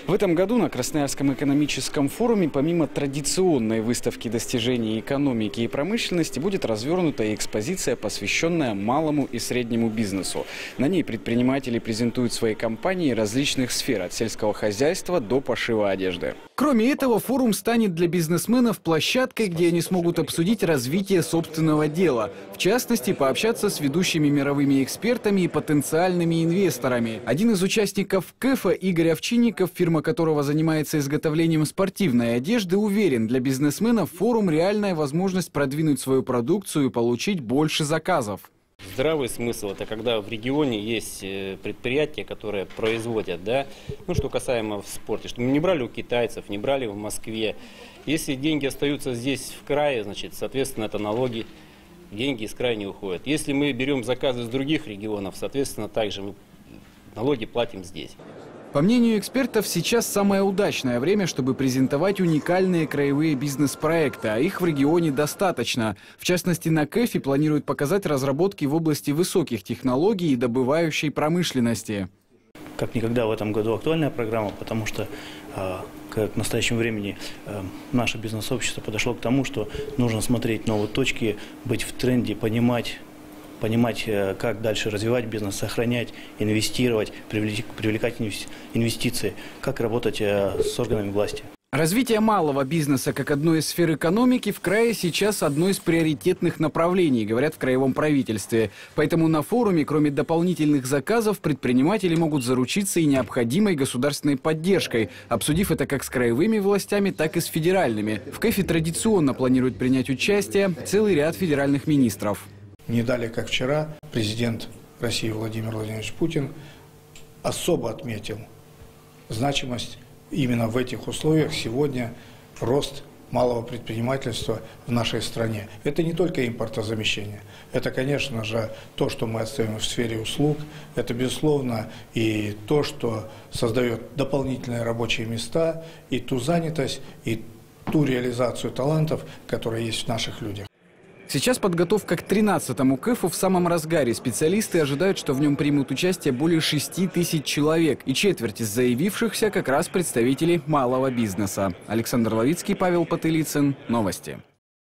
В этом году на Красноярском экономическом форуме помимо традиционной выставки достижений экономики и промышленности будет развернута и экспозиция, посвященная малому и среднему бизнесу. На ней предприниматели презентуют свои компании различных сфер, от сельского хозяйства до пошива одежды. Кроме этого, форум станет для бизнесменов площадкой, где они смогут обсудить развитие собственного дела. В частности, пообщаться с ведущими мировыми экспертами и потенциальными инвесторами. Один из участников КЭФа, Игорь Овчинников, фирма которого занимается изготовлением спортивной одежды, уверен, для бизнесменов форум – реальная возможность продвинуть свою продукцию и получить больше заказов. Здравый смысл – это когда в регионе есть предприятия, которые производят, да, что касаемо в спорте, чтобы не брали у китайцев, не брали в Москве. Если деньги остаются здесь в крае, значит, соответственно, это налоги, деньги из края не уходят. Если мы берем заказы из других регионов, соответственно, также мы налоги платим здесь. По мнению экспертов, сейчас самое удачное время, чтобы презентовать уникальные краевые бизнес-проекты, а их в регионе достаточно. В частности, на КЭФе планируют показать разработки в области высоких технологий и добывающей промышленности. Как никогда в этом году актуальная программа, потому что к настоящему времени наше бизнес-сообщество подошло к тому, что нужно смотреть новые точки, быть в тренде, понимать, как дальше развивать бизнес, сохранять, инвестировать, привлекать инвестиции, как работать с органами власти. Развитие малого бизнеса как одной из сфер экономики в крае сейчас одно из приоритетных направлений, говорят в краевом правительстве. Поэтому на форуме, кроме дополнительных заказов, предприниматели могут заручиться и необходимой государственной поддержкой, обсудив это как с краевыми властями, так и с федеральными. В КЭФе традиционно планирует принять участие целый ряд федеральных министров. Не далее, как вчера, президент России Владимир Владимирович Путин особо отметил значимость именно в этих условиях сегодня рост малого предпринимательства в нашей стране. Это не только импортозамещение, это, конечно же, то, что мы отстаем в сфере услуг, это, безусловно, и то, что создает дополнительные рабочие места, и ту занятость, и ту реализацию талантов, которые есть в наших людях. Сейчас подготовка к 13-му КЭФу в самом разгаре. Специалисты ожидают, что в нем примут участие более 6 тысяч человек. И четверть из заявившихся как раз представители малого бизнеса. Александр Ловицкий, Павел Потылицын. Новости.